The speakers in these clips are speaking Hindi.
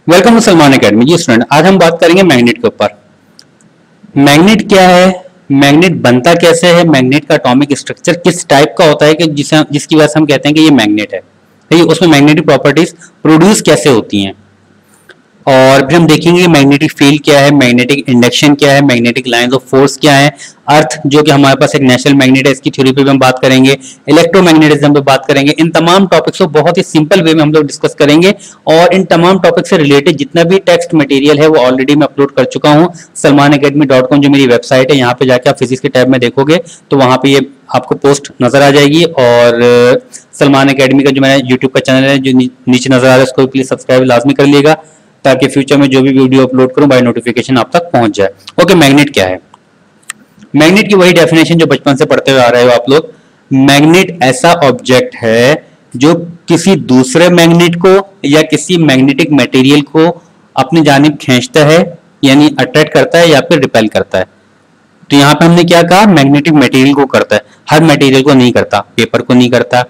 Welcome to Salman academy. जी स्टूडेंट, आज हम बात करेंगे मैग्नेट के ऊपर। मैग्नेट क्या है, मैग्नेट बनता कैसे है, मैग्नेट का एटॉमिक स्ट्रक्चर किस टाइप का होता है कि जिसकी वजह से हम कहते हैं कि ये मैग्नेट है, ठीक है। उसमें मैग्नेटिक प्रॉपर्टीज प्रोड्यूस कैसे होती हैं, और फिर हम देखेंगे मैग्नेटिक फील्ड क्या है, मैग्नेटिक इंडक्शन क्या है, मैग्नेटिक लाइंस ऑफ फोर्स क्या है, अर्थ जो कि हमारे पास एक नेचुरल मैग्नेट है, इसकी थ्योरी पे भी हम बात करेंगे, इलेक्ट्रोमैग्नेटिज्म पे बात करेंगे। इन तमाम टॉपिक्स को बहुत ही सिंपल वे में हम लोग डिस्कस करेंगे, और इन तमाम टॉपिक से रिलेटेड जितना भी टेक्स्ट मटेरियल है वो ऑलरेडी मैं अपलोड कर चुका हूँ salmanacademy.com, जो मेरी वेबसाइट है। यहाँ पे जाके आप फिजिक्स के टैब में देखोगे तो वहां पे ये आपको पोस्ट नजर आ जाएगी, और सलमान एकेडमी का जो मेरा यूट्यूब का चैनल है जो नीचे नजर आ रहा है उसको प्लीज सब्सक्राइब लाजमी कर लिएगा, ताकि फ्यूचर में जो भी वीडियो अपलोड करूं बाय नोटिफिकेशन आप तक पहुंच जाए। ओके, मैग्नेट क्या है? मैग्नेट की वही डेफिनेशन जो बचपन से पढ़ते हुए आ रहे हो आप लोग। मैग्नेट ऐसा ऑब्जेक्ट है जो किसी दूसरे मैग्नेट को या किसी मैग्नेटिक मटेरियल को अपनी जानिब खींचता है, यानी अट्रैक्ट करता है या फिर रिपेल करता है। तो यहाँ पे हमने क्या कहा, मैग्नेटिक मटेरियल को करता है, हर मटेरियल को नहीं करता, पेपर को नहीं करता,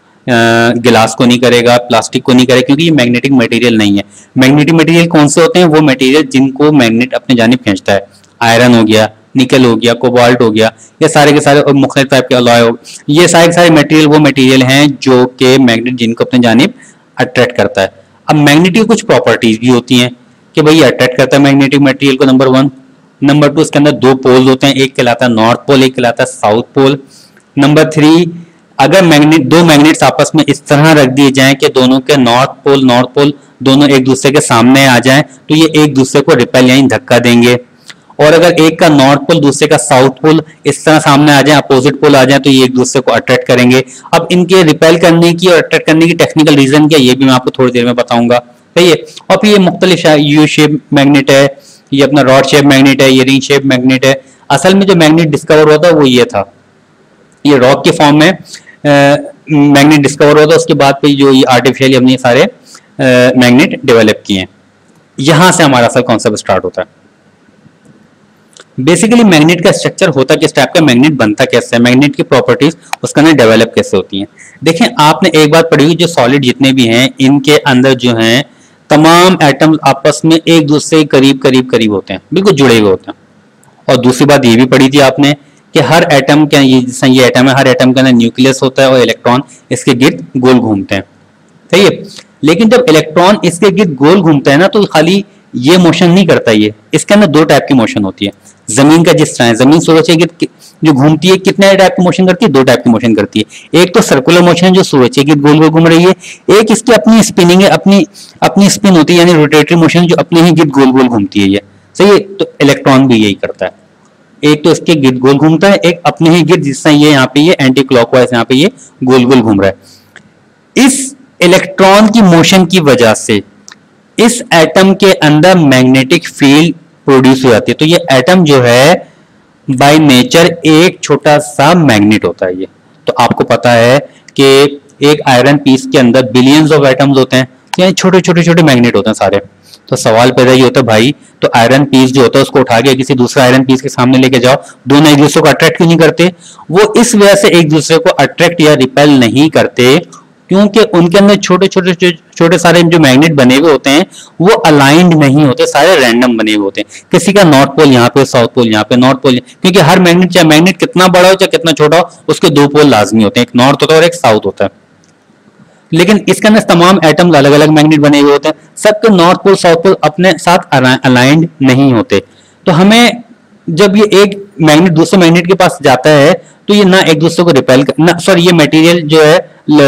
गिलास को नहीं करेगा, प्लास्टिक को नहीं करेगा, क्योंकि ये मैग्नेटिक मटेरियल नहीं है। मैग्नेटिक मटेरियल कौन से होते हैं? वो मटेरियल जिनको मैग्नेट अपने जानिब खींचता है। आयरन हो गया, निकल हो गया, कोबाल्ट हो गया, ये सारे के सारे, और मुख्तलिफ टाइप के अलॉय हो, ये सारे के सारे मटेरियल वो मटेरियल हैं जो कि मैग्नेट जिनको अपने जानिब अट्रैक्ट करता है। अब मैग्नेट की कुछ प्रॉपर्टीज भी होती हैं कि भाई अट्रैक्ट करता है मैग्नेटिक मटेरियल को, नंबर 1। नंबर 2, इसके अंदर दो पोल होते हैं, एक कहलाता है नॉर्थ पोल, एक कहलाता है साउथ पोल। नंबर 3, अगर दो मैग्नेट्स आपस में इस तरह रख दिए जाएं कि दोनों के नॉर्थ पोल दोनों एक दूसरे के सामने आ जाएं, तो ये एक दूसरे को रिपेल यानी धक्का देंगे। और अगर एक का नॉर्थ पोल दूसरे का साउथ पोल इस तरह सामने आ जाए, अपोजिट पोल आ जाए, तो ये एक दूसरे को अट्रैक्ट करेंगे। अब इनके रिपेल करने की और अट्रैक्ट करने की टेक्निकल रीजन क्या, ये भी मैं आपको थोड़ी देर में बताऊंगा, सही है। और फिर ये मुख्तलिफ यू शेप मैग्नेट है, ये अपना रॉड शेप मैग्नेट है, ये रिंग शेप मैग्नेट है। असल में जो मैग्नेट डिस्कवर होता है वो ये था, ये रॉक के फॉर्म में मैग्नेट डिस्कवर होता है। उसके बाद पे जो ये आर्टिफिशियली हमने सारे मैग्नेट डेवलप किए हैं। यहां से हमारा असल कॉन्सेप्ट स्टार्ट होता है। बेसिकली मैग्नेट का स्ट्रक्चर होता किस टाइप का, मैग्नेट बनता कैसे है, मैग्नेट की प्रॉपर्टीज उसके अंदर डेवलप कैसे होती हैं। देखें, आपने एक बात पढ़ी हुई, जो सॉलिड जितने भी हैं इनके अंदर जो हैं तमाम एटम्स आपस में एक दूसरे के करीब करीब करीब होते हैं, बिल्कुल जुड़े हुए होते हैं। और दूसरी बात ये भी पढ़ी थी आपने कि हर एटम के, ये एटम है, हर एटम के अंदर न्यूक्लियस होता है और इलेक्ट्रॉन इसके गिर्द गोल घूमते हैं, सही है। लेकिन जब इलेक्ट्रॉन इसके गिर्द गोल घूमता है ना, तो खाली ये मोशन नहीं करता, ये इसके अंदर दो टाइप की मोशन होती है। जमीन का जिस तरह जमीन सूरज के गिर्द जो घूमती है, कितने टाइप की मोशन करती है? दो टाइप की मोशन करती है। एक तो सर्कुलर मोशन है जो सूरज के गिर्द गोल गोल घूम रही है, एक इसकी अपनी स्पिनिंग है, अपनी स्पिन होती है, यानी रोटेटरी मोशन जो अपने ही गिर्द गोल गोल घूमती है, ये सही है। तो इलेक्ट्रॉन भी यही करता है, एक तो इसके गिर्द गोल घूमता है, एक अपने ही गिर्द, जिस तरह ये यहाँ पे ये एंटी क्लॉकवाइज यहाँ पे ये गोल गोल घूम रहा है। इस इलेक्ट्रॉन की मोशन की वजह से इस एटम के अंदर मैग्नेटिक फील्ड प्रोड्यूस हो जाती है। तो ये एटम जो है बाय नेचर एक छोटा सा मैग्नेट होता है। ये तो आपको पता है कि एक आयरन पीस के अंदर बिलियंस ऑफ एटम्स होते हैं, यानी छोटे छोटे छोटे मैग्नेट होते हैं सारे। तो सवाल पैदा ये होता है, भाई तो आयरन पीस जो होता है उसको उठा के किसी दूसरे आयरन पीस के सामने लेके जाओ, दोनों एक दूसरे को अट्रैक्ट क्यों नहीं करते? वो इस वजह से एक दूसरे को अट्रैक्ट या रिपेल नहीं करते क्योंकि उनके अंदर छोटे छोटे छोटे सारे जो मैग्नेट बने हुए होते हैं वो अलाइंड नहीं होते, सारे रैंडम बने हुए होते हैं। किसी का नॉर्थ पोल यहाँ पे, साउथ पोल यहाँ पे, नॉर्थ पोल, क्योंकि हर मैग्नेट, चाहे मैग्नेट कितना बड़ा हो चाहे कितना छोटा हो, उसके दो पोल लाजमी होते हैं, एक नॉर्थ होता है और एक साउथ होता है। लेकिन इसके अंदर तमाम एटम्स अलग अलग मैग्नेट बने हुए होते हैं, सबके नॉर्थ पोल साउथ पोल अपने साथ अलाइंड नहीं होते। तो हमें जब ये एक मैग्नेट दूसरे मैग्नेट के पास जाता है तो ये ना एक दूसरे को रिपेल ना, सॉरी, ये मटेरियल जो है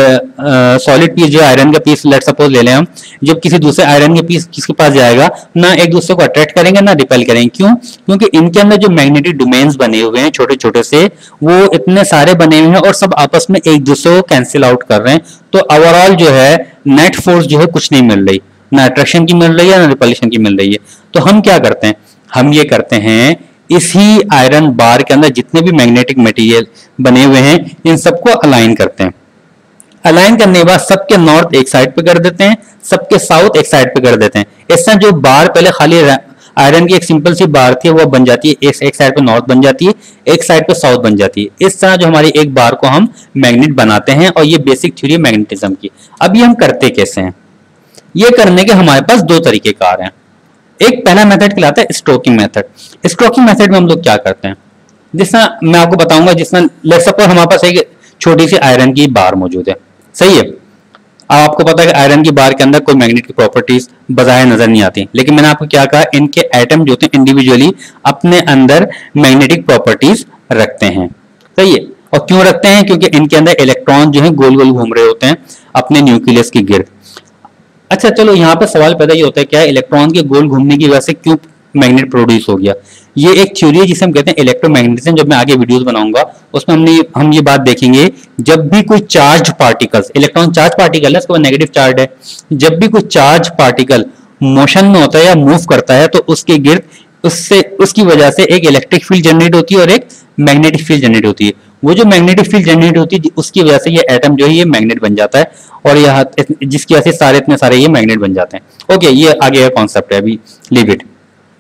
सॉलिड पीस जो आयरन का पीस लेट सपोज ले लें हम, जब किसी दूसरे आयरन के पीस किसके पास जाएगा, ना एक दूसरे को अट्रैक्ट करेंगे ना रिपेल करेंगे। क्यों? क्योंकि इनके अंदर जो मैग्नेटिक डोमेन्स बने हुए हैं छोटे छोटे से, वो इतने सारे बने हुए हैं और सब आपस में एक दूसरे को कैंसिल आउट कर रहे हैं। तो ओवरऑल जो है नेट फोर्स जो है कुछ नहीं मिल रही, ना अट्रैक्शन की मिल रही है ना रिपल्शन की मिल रही है। तो हम क्या करते हैं, हम ये करते हैं इसी आयरन बार के अंदर जितने भी मैग्नेटिक मटेरियल बने हुए हैं इन सबको अलाइन करते हैं। अलाइन करने के बाद सबके नॉर्थ एक साइड पे कर देते हैं, सबके साउथ एक साइड पे कर देते हैं। इस तरह जो बार पहले खाली आयरन की एक सिंपल सी बार थी वो बन जाती है, एक साइड पे नॉर्थ बन जाती है, एक साइड पे साउथ बन जाती है। इस तरह जो हमारी एक बार को हम मैग्नेट बनाते हैं, और ये बेसिक थ्योरी है मैग्नेटिज्म की। अब ये हम करते कैसे हैं? ये करने के हमारे पास दो तरीके कार हैं। एक पहला मेथड कहलाता है स्ट्रोकिंग मेथड। स्ट्रोकिंग मेथड में हम लोग क्या करते हैं, जिस तरह मैं आपको बताऊंगा, जिस तरह लेट्स सपोज हमारे पास एक छोटी सी आयरन की बार मौजूद है, सही है। अब आपको पता है कि आयरन की बार के अंदर कोई मैग्नेट की प्रॉपर्टीज बजाय नजर नहीं आती, लेकिन मैंने आपको क्या कहा, इनके एटम जो होते हैं इंडिविजुअली अपने अंदर मैग्नेटिक प्रॉपर्टीज रखते हैं, सही है। और क्यों रखते हैं, क्योंकि इनके अंदर इलेक्ट्रॉन जो है गोल गोल घूम रहे होते हैं अपने न्यूक्लियस की गिर्द। अच्छा चलो, यहाँ पे सवाल पैदा ये होता है, क्या इलेक्ट्रॉन के गोल घूमने की वजह से क्यों मैग्नेट प्रोड्यूस हो गया। ये एक थ्योरी है जिसे हम कहते हैं इलेक्ट्रोमैग्नेटिज्म। जब मैं आगे वीडियोस बनाऊंगा उसमें हम ये बात देखेंगे, जब भी कोई charge particles, electron charge particle है, उसके बाद नेगेटिव चार्ज है, जब भी कोई चार्ज पार्टिकल मोशन में होता है या मूव करता है तो उसके गिर्द उससे उसकी वजह से एक इलेक्ट्रिक फील्ड जनरेट होती है और एक मैग्नेटिक फील्ड जनरेट होती है। वो जो मैग्नेटिक फील्ड जनरेट होती है उसकी वजह से ये एटम जो है ये मैग्नेट बन जाता है, और यह जिसकी वजह से सारे इतने सारे ये मैग्नेट बन जाते हैं। ओके, ये आगे का कॉन्सेप्ट है, अभी लीव इट।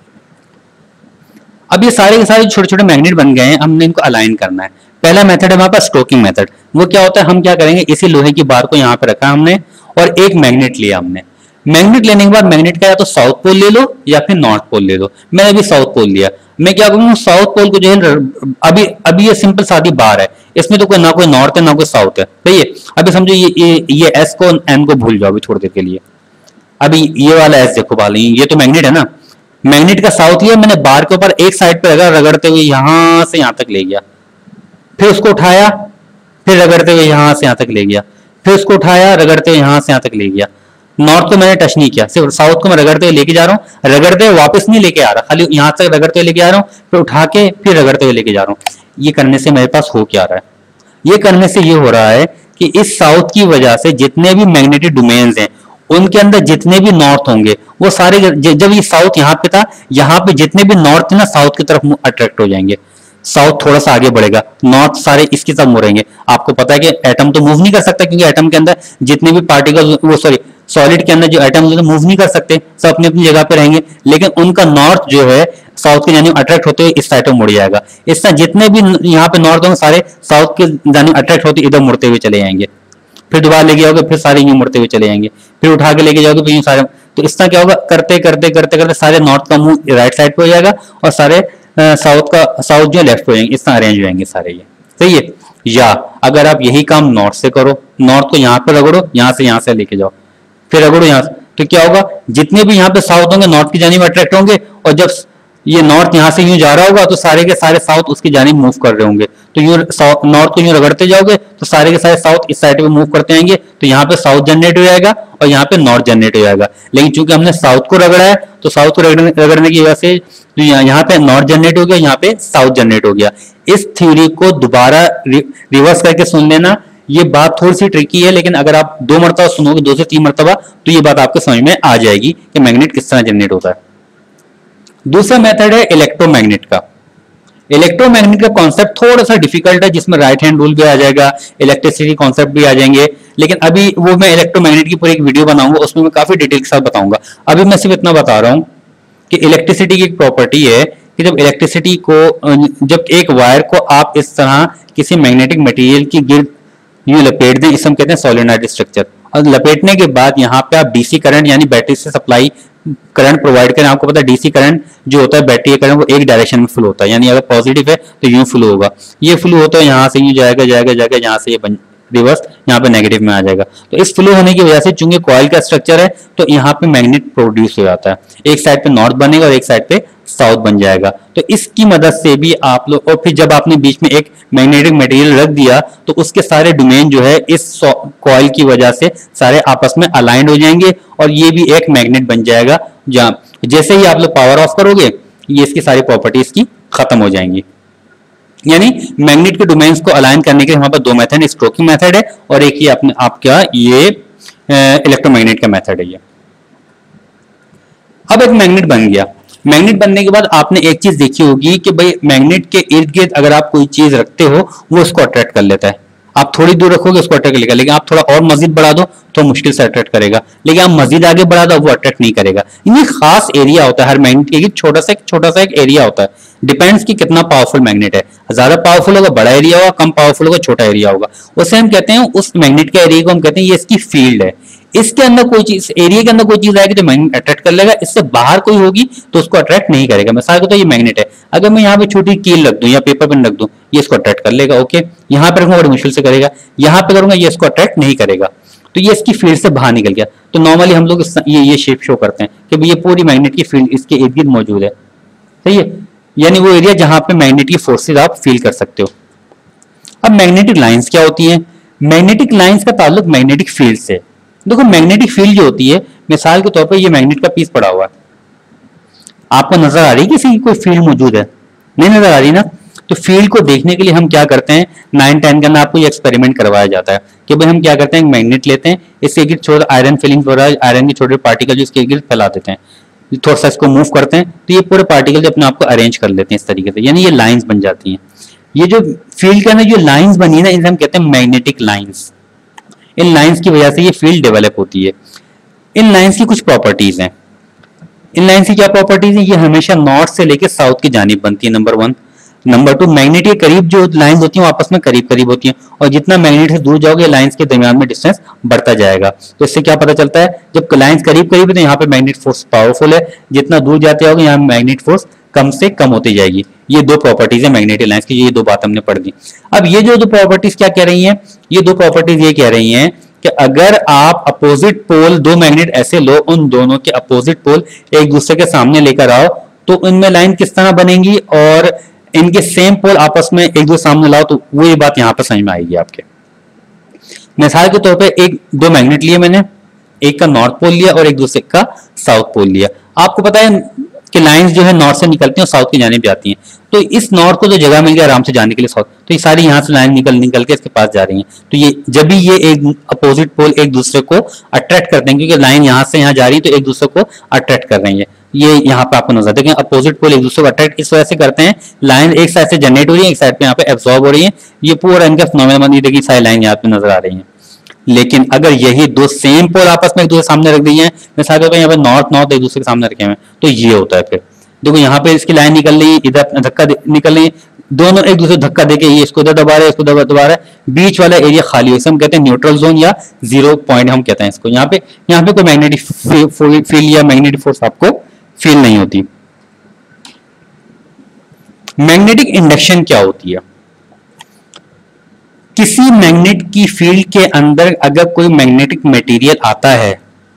अब ये सारे के सारे छोटे छोटे मैग्नेट बन गए हैं, हमने इनको अलाइन करना है। पहला मेथड है हमारे पास स्ट्रोकिंग मेथड। वो क्या होता है, हम क्या करेंगे, इसी लोहे की बार को यहाँ पे रखा हमने और एक मैग्नेट लिया हमने। मैग्नेट लेने के बाद मैग्नेट का या तो साउथ पोल ले लो या फिर नॉर्थ पोल ले लो। मैंने अभी साउथ पोल लिया। मैं क्या करूंगा, साउथ पोल को जो है, अभी अभी ये सिंपल सादी बार है, इसमें तो कोई ना कोई नॉर्थ है ना कोई साउथ है, सही है। अभी समझो ये एस को एन को भूल जाओ अभी थोड़ी देर के लिए। अभी ये वाला एस देखो वाले, ये तो मैग्नेट है ना, मैग्नेट का साउथ लिया मैंने, बार के ऊपर एक साइड पे रगड़ते हुए यहां से यहां तक ले गया, फिर उसको उठाया, फिर रगड़ते हुए यहां से यहां तक ले गया, फिर उसको उठाया, रगड़ते हुए यहां से यहां तक ले गया। नॉर्थ को मैंने टच नहीं किया, सिर्फ साउथ को मैं रगड़ते हुए लेके जा रहा हूँ, रगड़ते हुए वापस नहीं लेके आ रहा, खाली यहां तक रगड़ते हुए लेके आ रहा हूँ, फिर उठा के फिर रगड़ते हुए लेके जा रहा हूँ। ये करने से मेरे पास हो क्या रहा है, ये करने से ये हो रहा है कि इस साउथ की वजह से जितने भी मैग्नेटिक डोमेन्स हैं उनके अंदर जितने भी नॉर्थ होंगे वो सारे, जब ये साउथ यहाँ पे था, यहाँ पे जितने भी नॉर्थ थे ना साउथ की तरफ अट्रैक्ट हो जाएंगे। साउथ थोड़ा सा आगे बढ़ेगा, नॉर्थ सारे इसकी तरफ मुड़ेंगे। आपको पता है कि एटम तो मूव नहीं कर सकता, क्योंकि एटम के अंदर जितने भी पार्टिकल, वो सॉरी सॉलिड के अंदर जो एटम मूव नहीं कर सकते, सब अपनी अपनी जगह पे रहेंगे, लेकिन उनका नॉर्थ जो है साउथ के जानिब अट्रैक्ट होते हुए इस साइड पे मुड़ जाएगा। इस तरह जितने भी यहाँ पे नॉर्थ होंगे सारे साउथ के जानिब अट्रैक्ट होते इधर मुड़ते हुए चले जाएंगे। फिर दोबारा लेके जाओगे, फिर सारे यूं मुड़ते हुए चले जाएंगे, फिर उठा के लेके जाओगे, फिर यूं सारे। तो इस तरह क्या होगा, करते करते करते करते सारे नॉर्थ का मुंह राइट साइड पे हो जाएगा और सारे साउथ जो लेफ्ट पे हो जाएंगे। इस तरह अरेंज हो जाएंगे सारे, ये सही है। या अगर आप यही काम नॉर्थ से करो, नॉर्थ को यहाँ पे रगड़ो, यहाँ से लेके जाओ, फिर रगड़ो यहाँ से, तो क्या होगा, जितने भी यहाँ पे साउथ होंगे नॉर्थ की जानिब अट्रैक्ट होंगे, और जब ये नॉर्थ यहाँ से यूं जा रहा होगा तो सारे के सारे साउथ उसकी जानिब मूव कर रहे होंगे। तो यूं नॉर्थ को यूं रगड़ते जाओगे तो सारे के सारे साउथ इस साइड पे मूव करते आएंगे, तो यहाँ पे साउथ जनरेट हो जाएगा और यहाँ पे नॉर्थ जनरेट हो जाएगा। लेकिन चूंकि हमने साउथ को रगड़ा है तो साउथ को रगड़ने की वजह से तो यहाँ पे नॉर्थ जनरेट हो गया, यहाँ पे साउथ जनरेट हो गया। इस थ्योरी को दोबारा रिवर्स करके सुन लेना, ये बात थोड़ी सी ट्रिकी है, लेकिन अगर आप 2 मरतबा सुनोगे, 2 से 3 मरतबा, तो ये बात आपको समझ में आ जाएगी कि मैग्नेट किस तरह जनरेट होता है। दूसरा मेथड है इलेक्ट्रोमैग्नेट का। इलेक्ट्रोमैग्नेट का कॉन्सेप्ट थोड़ा सा डिफिकल्ट है, जिसमें राइट हैंड रूल भी आ जाएगा, इलेक्ट्रिसिटी कॉन्सेप्ट भी आ जाएंगे, लेकिन अभी वो मैं इलेक्ट्रोमैग्नेट की पूरी एक वीडियो बनाऊंगा, उसमें मैं काफी डिटेल के साथ बताऊंगा। अभी मैं सिर्फ इतना बता रहा हूं कि इलेक्ट्रिसिटी की एक प्रॉपर्टी है कि जब इलेक्ट्रिसिटी को, जब एक वायर को आप इस तरह किसी मैग्नेटिक मटेरियल की गिर्द यूं लपेट दें, इसे हम कहते हैं सोलेनॉइड स्ट्रक्चर, और लपेटने के बाद यहाँ पे आप डीसी करंट यानी बैटरी से सप्लाई करंट प्रोवाइड करें। आपको पता है डीसी करंट जो होता है, बैटरी करंट, वो एक डायरेक्शन में फ्लो होता है, यानी अगर पॉजिटिव है तो यूं फ्लो होगा, ये फ्लो होता है यहाँ से यूं जाएगा जाएगा जाएगा, यहाँ से ये रिवर्स यहाँ पे नेगेटिव में आ जाएगा। तो इस फ्लो होने की वजह से चूंकि कॉइल का स्ट्रक्चर है तो यहाँ पे मैग्नेट प्रोड्यूस हो जाता है, एक साइड पे नॉर्थ बनेगा और एक साइड पे साउथ बन जाएगा। तो इसकी मदद से भी आप लोग, और फिर जब आपने बीच में एक मैग्नेटिक मटेरियल रख दिया तो उसके सारे डोमेन जो है इस कॉइल की वजह से सारे आपस में अलाइंड हो जाएंगे और ये भी एक मैग्नेट बन जाएगा। जहाँ जैसे ही आप लोग पावर ऑफ करोगे ये इसकी सारी प्रॉपर्टीज की खत्म हो जाएंगी। यानी मैग्नेट के डोमेन्स को अलाइन करने के हमारे पास 2 मेथड, स्ट्रोकिंग मेथड है और एक ही अपने आपका ये इलेक्ट्रोमैग्नेट का मेथड है ये। अब एक मैग्नेट बन गया, मैग्नेट बनने के बाद आपने एक चीज देखी होगी कि भाई मैग्नेट के इर्द गिर्द अगर आप कोई चीज रखते हो वो उसको अट्रैक्ट कर लेता है। आप थोड़ी दूर रखोगे उसको अट्रैक्ट करेगा, लेकिन आप थोड़ा और मजीद बढ़ा दो तो मुश्किल से अट्रैक्ट करेगा, लेकिन आप मजीद आगे बढ़ा दो वो अट्रैक्ट नहीं करेगा। ये खास एरिया होता है हर मैग्नेट के, छोटा सा एक एरिया होता है, डिपेंड्स कि कितना पावरफुल मैग्नेट है। ज्यादा पावरफुल होगा बड़ा एरिया होगा, कम पावरफुल होगा छोटा एरिया होगा। उसे हम कहते हैं, उस मैग्नेट के एरिया को हम कहते हैं ये इसकी फील्ड है। इसके अंदर कोई चीज, एरिया के अंदर कोई चीज आएगी तो मैग्नेट अट्रैक्ट कर लेगा, इससे बाहर कोई होगी तो उसको अट्रैक्ट नहीं करेगा। मिसाल के तो ये मैग्नेट है, अगर मैं यहाँ पे छोटी कील रख दूं या पेपर पेन रख दूं, ये इसको अट्रैक्ट कर लेगा। ओके, यहाँ पे रखूंगा बड़ी मुश्किल से करेगा, यहाँ पे करूंगा ये इसको अट्रैक्ट नहीं करेगा, तो ये इसकी फील्ड से बाहर निकल गया। तो नॉर्मली हम लोग ये शेप शो करते हैं कि ये पूरी मैग्नेट की फील्ड इसके इर्द गिर्द मौजूद है, सही है, यानी वो एरिया जहां पे मैग्नेट की फोर्सेज आप फील कर सकते हो। अब मैग्नेटिक लाइंस क्या होती है? मैग्नेटिक लाइंस का ताल्लुक मैग्नेटिक फील्ड से। देखो मैग्नेटिक फील्ड जो होती है, मिसाल के तौर पर ये मैग्नेट का पीस पड़ा हुआ है, आपको नजर आ रही है किसी की कोई फील्ड मौजूद है? नहीं नजर आ रही ना। तो फील्ड को देखने के लिए हम क्या करते हैं, 9-10 के अंदर आपको ये एक्सपेरिमेंट करवाया जाता है कि भाई हम क्या करते हैं, एक मैग्नेट लेते हैं, इसके गिर्द छोटा आयरन फिलिंग हो रहा है, आयरन के छोटे पार्टिकल जो इसके गिर्द फैला देते हैं, थोड़ा सा इसको मूव करते हैं तो ये पूरे पार्टिकल अपने आप को अरेंज कर लेते हैं इस तरीके से, यानी ये लाइंस बन जाती हैं। ये जो फील्ड के अंदर जो लाइंस बनी है ना, इसे हम कहते हैं मैग्नेटिक लाइंस। इन लाइंस की वजह से ये फील्ड डेवलप होती है। इन लाइंस की कुछ प्रॉपर्टीज हैं। इन लाइंस की क्या प्रॉपर्टीज हैं? ये हमेशा नॉर्थ से लेकर साउथ की जानिब बनती है, नंबर 1। नंबर 2, मैग्नेट के करीब जो लाइंस होती हैं वो आपस में करीब करीब होती हैं, और जितना मैग्नेट से दूर जाओगे लाइंस के दरमियान में डिस्टेंस बढ़ता जाएगा। तो इससे क्या पता चलता है, जब लाइंस करीब करीब है तो यहाँ पे मैग्नेट फोर्स पावरफुल है, जितना दूर जाते जाओगे यहाँ मैग्नेट फोर्स कम से कम होती जाएगी। ये दो प्रॉपर्टीज है मैग्नेटिक लाइंस की, ये दो बात हमने पढ़ दी। अब ये जो दो प्रॉपर्टीज क्या कह रही हैं, ये दो प्रॉपर्टीज ये कह रही हैं कि अगर आप अपोजिट पोल, दो मैग्नेट ऐसे लो, उन दोनों के अपोजिट पोल एक दूसरे के सामने लेकर आओ तो उनमें लाइन किस तरह बनेगी, और इनके सेम पोल आपस में एक दूसरे सामने लाओ तो वो ये बात यहां पर समझ में आएगी आपके। मिसाल के तौर पे एक दो मैग्नेट लिए मैंने, एक का नॉर्थ पोल लिया और एक दूसरे का साउथ पोल लिया। आपको पता है कि लाइंस जो है नॉर्थ से निकलती हैं और साउथ की जानिब जाती हैं, तो इस नॉर्थ को जो जगह मिल गया आराम से जाने के लिए साउथ, तो ये सारी यहाँ से लाइन निकल के इसके पास जा रही हैं। तो ये जब भी ये एक अपोजिट पोल एक दूसरे को अट्रैक्ट करते हैं, क्योंकि लाइन यहाँ से यहाँ जा रही है तो एक दूसरे को अट्रैक्ट कर रही है। ये यहाँ पे आपको नजर देखें, अपोजिट पोल एक दूसरे को अट्रैक्ट इस वजह से करते हैं, लाइन एक साइड से जनरेट हो रही है, एक साइड पे यहाँ पे एब्सॉर्ब हो रही है। ये पूरा इनका फिनोमेनन देखिए, सारी लाइन यहाँ पे नजर आ रही है। लेकिन अगर यही दो सेम पोल आपस में एक दूसरे सामने रख दी है, मिसाल के यहाँ पे नॉर्थ नॉर्थ एक दूसरे के सामने रखे हुए हैं, तो ये होता है। फिर देखो यहाँ पे इसकी लाइन निकल रही है, इधर धक्का निकल रही है, दोनों एक दूसरे धक्का देके ये इसको इधर दबा रहे हैं, इसको दबा रहे हैं, बीच वाला एरिया खाली है, हम कहते हैं न्यूट्रल जोन या जीरो पॉइंट हम कहते हैं इसको। यहाँ पे कोई मैग्नेटिक फील्ड या मैग्नेटिक फोर्स आपको फील नहीं होती। मैग्नेटिक इंडक्शन क्या होती है? किसी मैग्नेट की फील्ड के अंदर अगर कोई मैग्नेटिक मटेरियल आता है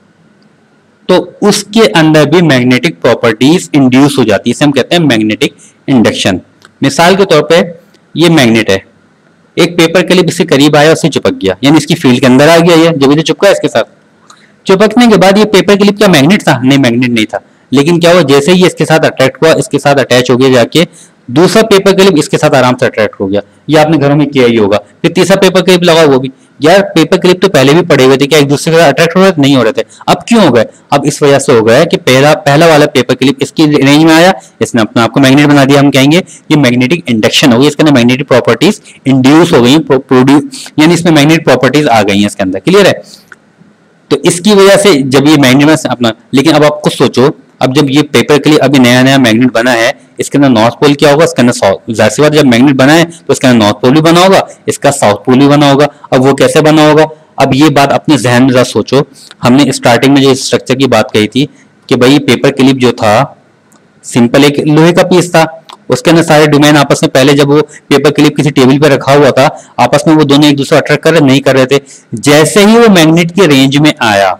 तो उसके अंदर भी मैग्नेटिक प्रॉपर्टीज इंड्यूस हो जाती है, इसे हम कहते हैं मैग्नेटिक इंडक्शन। मिसाल के तौर पे ये मैग्नेट है, एक पेपर क्लिप इसके करीब आया, उससे चिपक गया, यानी इसकी फील्ड के अंदर आ गया, ये जब इसे चिपका इसके साथ, चिपकने के बाद ये पेपर क्लिप क्या मैग्नेट था? नहीं, मैग्नेट नहीं था। लेकिन क्या हुआ, जैसे ही इसके साथ अट्रैक्ट हुआ, इसके साथ अटैच हो गया जाके, दूसरा पेपर क्लिप इसके साथ आराम से अट्रैक्ट हो गया। ये आपने घरों में किया ही होगा। फिर तीसरा पेपर क्लिप लगा, वो भी, यार पेपर क्लिप तो पहले भी पड़े हुए थे, क्या एक दूसरे के साथ अट्रैक्ट हो रहे थे? नहीं हो रहे थे। अब क्यों हो गए? अब इस वजह से हो गया कि पहला वाला पेपर क्लिप इसकी रेंज में आया, इसने अपने आपको मैग्नेट बना दिया। हम कहेंगे ये मैग्नेटिक इंडक्शन हो गई, इसके अंदर मैग्नेटिक प्रॉपर्टीज इंड्यूस हो गई, यानी इसमें मैग्नेटिक प्रॉपर्टीज आ गई हैं इसके अंदर। क्लियर है? तो इसकी वजह से जब ये मैग्नेट अपना, लेकिन अब आप खुद सोचो, अब जब ये पेपर के लिए अभी नया नया मैग्नेट बना है, इसके अंदर नॉर्थ पोल क्या होगा, इसके अंदर साउथ। जाहिर सी बात, जब मैग्नेट बना है तो इसके अंदर नॉर्थ पोल भी बना होगा, इसका साउथ पोल भी बना होगा। अब वो कैसे बना होगा? अब ये बात अपने जहन में जरा सोचो। हमने स्टार्टिंग में जो स्ट्रक्चर की बात कही थी कि भाई पेपर क्लिप जो था सिंपल एक लोहे का पीस था, उसके अंदर सारे डोमेन आपस में, पहले जब वो पेपर क्लिप किसी टेबल पे रखा हुआ था, आपस में वो दोनों एक दूसरे अट्रैक्ट कर रहे नहीं कर रहे थे। जैसे ही वो मैग्नेट की रेंज में आया,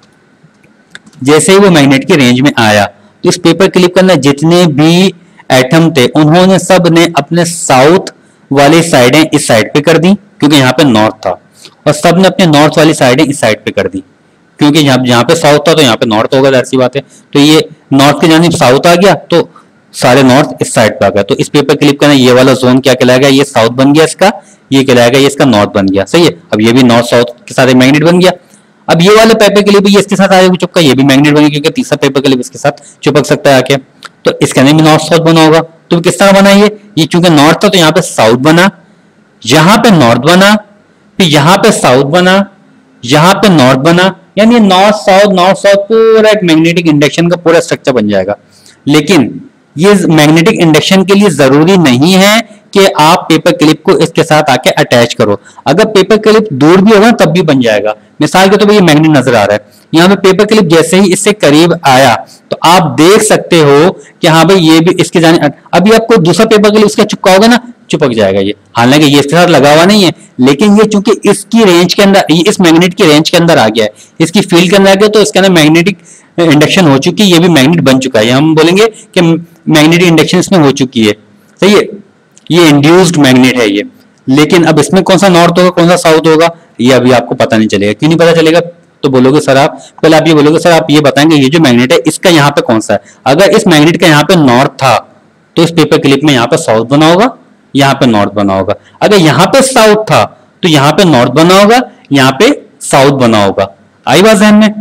जैसे ही वो मैग्नेट की रेंज में आया, तो इस पेपर क्लिप के अंदर जितने भी एटम थे उन्होंने सब ने अपने साउथ वाली साइडें इस साइड पे कर दी, क्योंकि यहाँ पे नॉर्थ था, और सब ने अपने नॉर्थ वाली साइडें इस साइड पे कर दी, क्योंकि यहाँ पे साउथ था तो यहाँ पे नॉर्थ होगा, ऐसी बात है। तो ये नॉर्थ की जानिब साउथ आ गया तो सारे नॉर्थ इस साइड पे आ गया। तो इस पेपर क्लिप का ये वाला जोन क्या कहलाएगा? ये साउथ बन गया इसका, ये कहलाएगा ये इसका नॉर्थ बन गया। सही है? अब ये भी नॉर्थ साउथ के साथ मैग्नेट बन गया। अब ये वाले पेपर क्लिप ये इसके साथ आएगा चिपका, ये भी मैग्नेट बनेगा, क्योंकि तीसरा पेपर क्लिप इसके साथ चिपक सकता है आके। तो इसके अंदर भी नॉर्थ साउथ बना होगा। तो किस तरह बना ये चूंकि नॉर्थ था तो यहाँ पे साउथ बना, यहाँ पे नॉर्थ बना, फिर यहाँ पे साउथ बना, यहाँ पे नॉर्थ बना, यानी नॉर्थ साउथ पूरा एक मैग्नेटिक इंडक्शन का पूरा स्ट्रक्चर बन जाएगा। लेकिन ये मैग्नेटिक इंडक्शन के लिए जरूरी नहीं है कि आप पेपर क्लिप को इसके साथ आके अटैच करो। अगर पेपर क्लिप दूर भी होगा तब भी बन जाएगा। मिसाल के तौर पर ये मैग्नेट नजर आ रहा है, यहाँ पे पेपर क्लिप जैसे ही इससे करीब आया तो आप देख सकते हो कि हाँ भाई ये भी इसके जाने, अभी आपको दूसरा पेपर क्लिप इसका चिपकाओगे ना, चिपक जाएगा ये। हालांकि ये इसके साथ लगा हुआ नहीं है, लेकिन ये चूंकि इसकी रेंज के अंदर, इस मैग्नेट की रेंज के अंदर आ गया है, इसकी फील्ड के अंदर आ गया, तो इसके अंदर मैग्नेटिक इंडक्शन हो चुकी है, ये भी मैग्नेट बन चुका है। हम बोलेंगे कि मैग्नेटिक इंडक्शन इसमें हो चुकी है, सही है, ये इंड्यूस्ड मैग्नेट है ये। लेकिन अब इसमें कौन सा नॉर्थ होगा कौन सा साउथ होगा ये अभी आपको पता नहीं चलेगा। क्यों नहीं पता चलेगा? तो बोलोगे सर आप, पहले आप ये बोलोगे सर आप ये बताएंगे ये जो मैग्नेट है इसका यहाँ पे कौन सा है। अगर इस मैग्नेट का यहाँ पे नॉर्थ था तो इस पेपर क्लिप में यहाँ पे साउथ बना होगा, यहाँ पे नॉर्थ बना होगा। अगर यहाँ पे साउथ था तो यहाँ पे नॉर्थ बना होगा, यहाँ पे साउथ बना होगा। आई बात ध्यान में?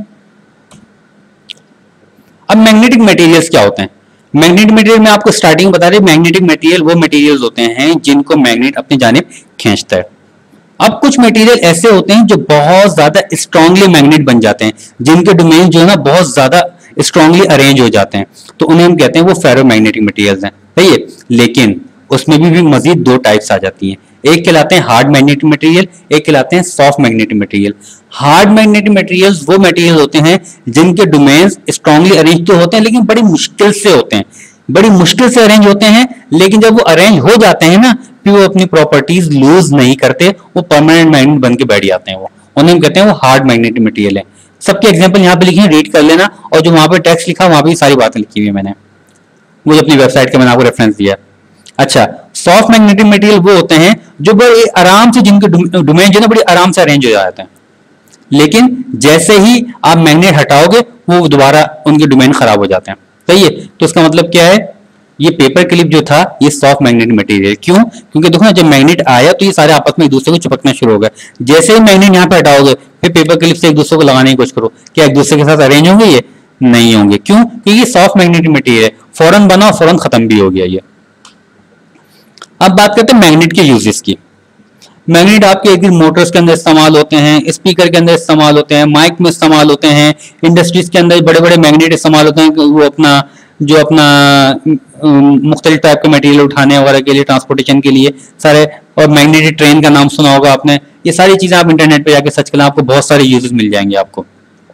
अब मैग्नेटिक मटेरियल्स क्या होते हैं? मैग्नेटिक मटेरियल में आपको स्टार्टिंग बता रहे, मैग्नेटिक मटेरियल वो मटेरियल्स होते हैं जिनको मैग्नेट अपनी जानिब खींचता है। अब कुछ मटेरियल ऐसे होते हैं जो बहुत ज्यादा स्ट्रांगली मैग्नेट बन जाते हैं, जिनके डोमेन जो है ना बहुत ज्यादा स्ट्रांगली अरेंज हो जाते हैं, तो उन्हें हम कहते हैं वो फेरोमैग्नेटिक मटेरियल्स हैं, सही है। लेकिन उसमें भी मजीद दो टाइप्स आ जाती हैं, एक कहलाते हैं हार्ड मैग्नेटिक मटेरियल, एक कहलाते हैं soft magnetic material. Hard magnetic materials वो मटेरियल होते हैं जिनके डोमेन्स स्ट्रांगली अरेंज तो होते हैं लेकिन बड़ी मुश्किल से होते हैं, बड़ी मुश्किल से अरेंज होते हैं, लेकिन जब वो अरेंज हो जाते हैं ना फिर वो अपनी प्रॉपर्टीज लूज नहीं करते, वो परमानेंट मैग्नेट बन के बैठ जाते हैं, वो उन्हें हम कहते हैं वो हार्ड मैग्नेटिक मटेरियल है। सबके एग्जांपल यहाँ पे लिखे हैं, रीड कर लेना, और जो वहां पे टेक्स्ट लिखा वहां पे सारी बातें लिखी हुई है मैंने, वो अपनी वेबसाइट का मैंने आपको रेफरेंस दिया। अच्छा, सॉफ्ट मैग्नेटिक मटेरियल वो होते हैं जो बड़े आराम से, जिनके डोमेन जो है बड़ी आराम से अरेंज हो जाते हैं, लेकिन जैसे ही आप मैग्नेट हटाओगे वो दोबारा उनके डोमेन खराब हो जाते हैं, सही है। तो इसका मतलब क्या है, ये पेपर क्लिप जो था ये सॉफ्ट मैग्नेटिक मटेरियल। क्यों? क्योंकि देखो ना जब मैग्नेट आया तो ये सारे आपस में एक दूसरे को चिपकना शुरू हो गए, जैसे ही मैग्नेट यहाँ पे हटाओगे फिर पेपर क्लिप से एक दूसरे को लगाने की कोशिश करो, क्या एक दूसरे के साथ अरेंज होंगे? ये नहीं होंगे। क्यों? क्योंकि ये सॉफ्ट मैग्नेटिक मटेरियल है, फौरन बना फौरन खत्म भी हो गया ये। अब बात करते हैं मैग्नेट के यूजेस की। मैग्नेट आपके एक मोटर्स के अंदर इस्तेमाल होते हैं, स्पीकर के अंदर इस्तेमाल होते हैं, माइक में इस्तेमाल होते हैं, इंडस्ट्रीज के अंदर बड़े बड़े मैग्नेट इस्तेमाल होते हैं, वो अपना मुख्तलिफ टाइप के मटेरियल उठाने वगैरह के लिए, ट्रांसपोर्टेशन के लिए सारे। और मैग्नेटिक ट्रेन का नाम सुना होगा आपने, ये सारी चीजें आप इंटरनेट पे जाके सर्च करें, आपको बहुत सारे यूजेस मिल जाएंगे आपको।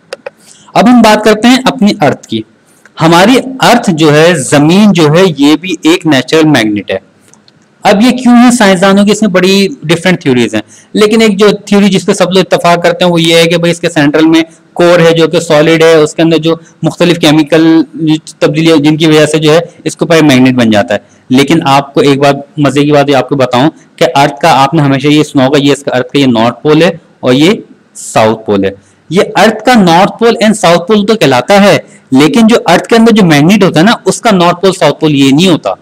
अब हम बात करते हैं अपनी अर्थ की। हमारी अर्थ जो है, जमीन जो है, ये भी एक नेचुरल मैग्नेट है। अब ये क्यों है, साइंसदानों की इसमें बड़ी डिफरेंट थ्योरीज हैं, लेकिन एक जो थ्योरी जिस पे सब लोग इत्तेफाक करते हैं वो ये है कि भाई इसके सेंट्रल में कोर है जो कि सॉलिड है, उसके अंदर जो मुख्तलिफ केमिकल तब्दीली जिनकी वजह से जो है इसके ऊपर मैग्नेट बन जाता है। लेकिन आपको एक बात मजे की बात आपको बताऊं कि अर्थ का आपने हमेशा ये सुना होगा, ये इसका अर्थ का ये नॉर्थ पोल है और ये साउथ पोल है। ये अर्थ का north pole and south pole तो कहलाता है, लेकिन जो अर्थ के अंदर जो मैग्नेट होता है ना उसका नॉर्थ पोल साउथ पोल ये नहीं होता।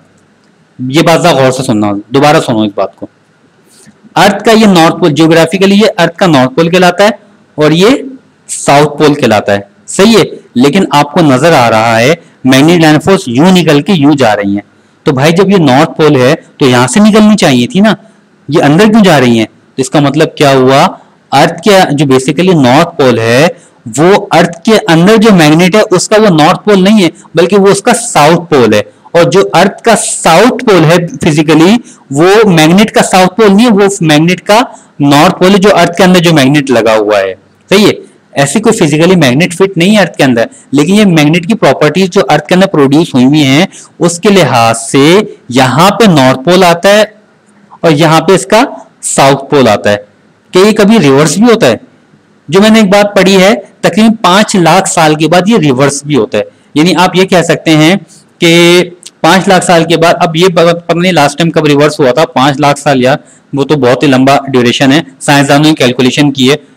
ये बात गौर से सुनना, दोबारा सुनो इस बात को। अर्थ का ये नॉर्थ पोल, ज्योग्राफिकली ये अर्थ का नॉर्थ पोल कहलाता है और ये साउथ पोल कहलाता है, सही है। लेकिन आपको नजर आ रहा है मैग्नेटिक लाइन फोर्स यूं निकल के यूं जा रही है, तो भाई जब ये नॉर्थ पोल है तो यहां से निकलनी चाहिए थी ना, ये अंदर क्यों जा रही है? तो इसका मतलब क्या हुआ, अर्थ के जो बेसिकली नॉर्थ पोल है वो अर्थ के अंदर जो मैग्नेट है उसका वो नॉर्थ पोल नहीं है, बल्कि वो उसका साउथ पोल है। और जो अर्थ का साउथ पोल है फिजिकली वो मैग्नेट का साउथ पोल नहीं है, वो मैग्नेट का नॉर्थ पोल है जो अर्थ के अंदर जो मैग्नेट लगा हुआ है, सही है। ऐसी कोई फिजिकली मैग्नेट फिट नहीं है अर्थ के अंदर, लेकिन ये मैग्नेट की प्रॉपर्टीज जो अर्थ के अंदर प्रोड्यूस हुई हुई हैं उसके लिहाज से यहाँ पे नॉर्थ पोल आता है और यहाँ पे इसका साउथ पोल आता है। क्या ये कभी रिवर्स भी होता है? जो मैंने एक बात पढ़ी है तकरीबन 5 लाख साल के बाद ये रिवर्स भी होता है। यानी आप ये कह सकते हैं कि 5 लाख साल के बाद, अब ये पता नहीं लास्ट टाइम कब रिवर्स हुआ था, 5 लाख साल यार वो तो बहुत ही लंबा ड्यूरेशन है, साइंसदानों ने कैलकुलेशन की है,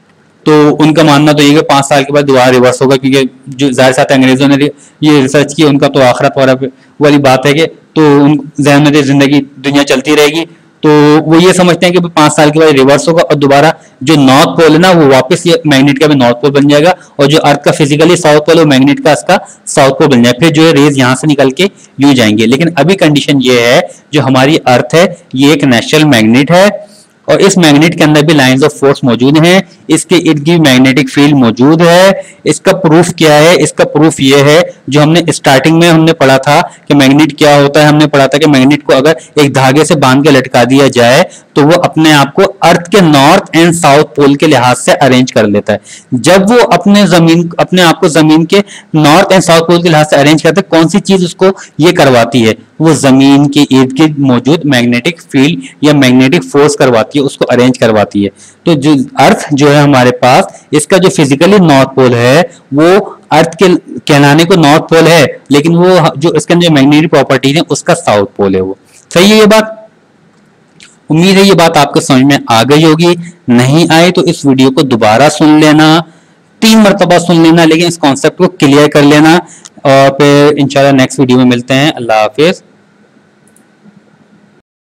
तो उनका मानना तो ये 5 साल के बाद दोबारा रिवर्स होगा, क्योंकि जो जाहिर साथ अंग्रेजों ने ये रिसर्च की, उनका तो आखिरत वाली बात है कि तो उन जहन में जिंदगी दुनिया चलती रहेगी, तो वो ये समझते हैं कि 5 साल के बाद रिवर्स होगा और दोबारा जो नॉर्थ पोल है ना वो वापस ये मैग्नेट का भी नॉर्थ पोल बन जाएगा, और जो अर्थ का फिजिकली साउथ पोल है मैग्नेट का इसका साउथ पोल बन जाएगा, फिर जो है रेज यहाँ से निकल के यूं जाएंगे। लेकिन अभी कंडीशन ये है जो हमारी अर्थ है ये एक नेचुरल मैग्नेट है और इस मैग्नेट के अंदर भी लाइंस ऑफ फोर्स मौजूद हैं, इसके इर्द गिर्द मैग्नेटिक फील्ड मौजूद है। इसका प्रूफ क्या है? इसका प्रूफ ये है जो हमने स्टार्टिंग में हमने पढ़ा था कि मैग्नेट क्या होता है। हमने पढ़ा था कि मैग्नेट को अगर एक धागे से बांध के लटका दिया जाए तो वो अपने आप को अर्थ के नॉर्थ एंड साउथ पोल के लिहाज से अरेंज कर लेता है। जब वो अपने आप को जमीन के नॉर्थ एंड साउथ पोल के लिहाज से अरेंज करता है, कौन सी चीज उसको ये करवाती है? वो जमीन के इर्द गिर्द मौजूद मैग्नेटिक फील्ड या मैग्नेटिक फोर्स करवाती है, उसको अरेंज करवाती है। तो जो अर्थ जो है हमारे पास, इसका जो फिजिकली नॉर्थ पोल है वो अर्थ के कहलाने को नॉर्थ पोल है, लेकिन वो जो इसके अंदर मैग्नेटिक प्रॉपर्टीज है उसका साउथ पोल है। वो सही है ये बात? उम्मीद है ये बात आपको समझ में आ गई होगी। नहीं आए तो इस वीडियो को दोबारा सुन लेना, 3 मरतबा सुन लेना, लेकिन इस कॉन्सेप्ट को क्लियर कर लेना। और फिर इंशाल्लाह नेक्स्ट वीडियो में मिलते हैं। अल्लाह हाफिज।